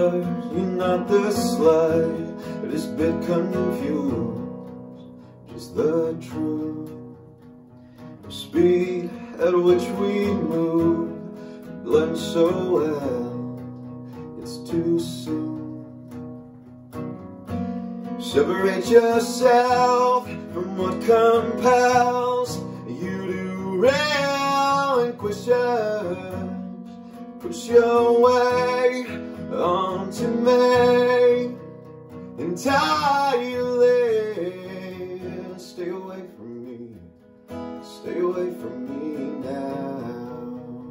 But you're not the slave, but it's a bit confused. Just the truth. The speed at which we move blends so well, it's too soon. Separate yourself from what compels you to relinquishes. Push your way onto me entirely. Stay away from me, stay away from me now.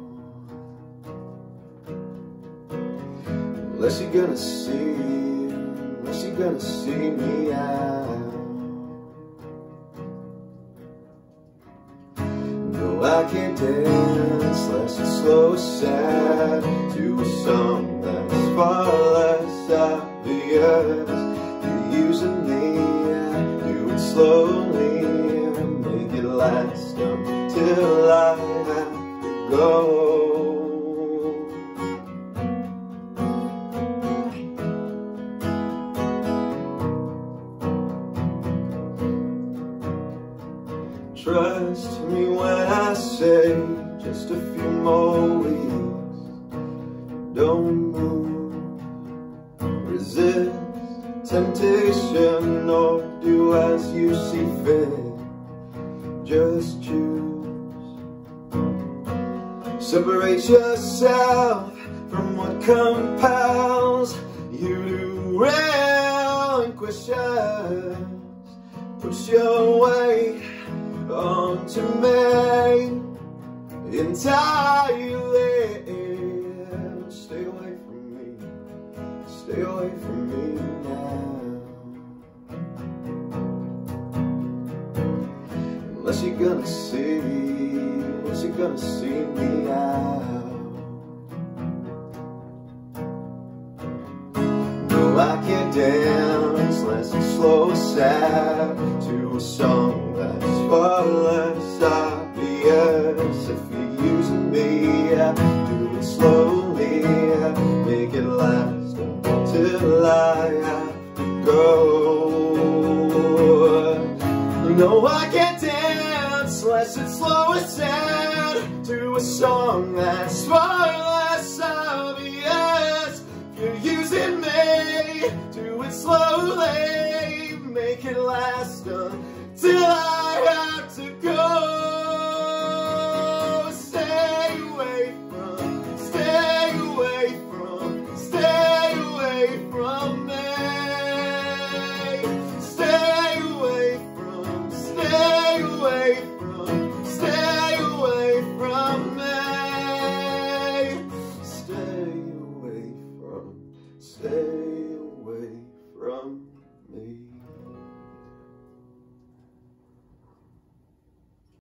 Unless you're gonna see me out. No, I can't dance less and slow sad to a song that's far less obvious. You're using me, do it slowly, make it last until I have to go. Trust me when I say just a few more weeks. Don't move, resist temptation, or do as you see fit. Just choose. Separate yourself from what compels you to relinquish. Push your way onto me entirely. Stay away from me, stay away from me now. Unless you're gonna see me out. No, I can't dance less and slow sad to a song that's far less obvious. If you're using me, do it slowly, make it last until I have to go. No, I can't dance less and slow and sad to a song that's far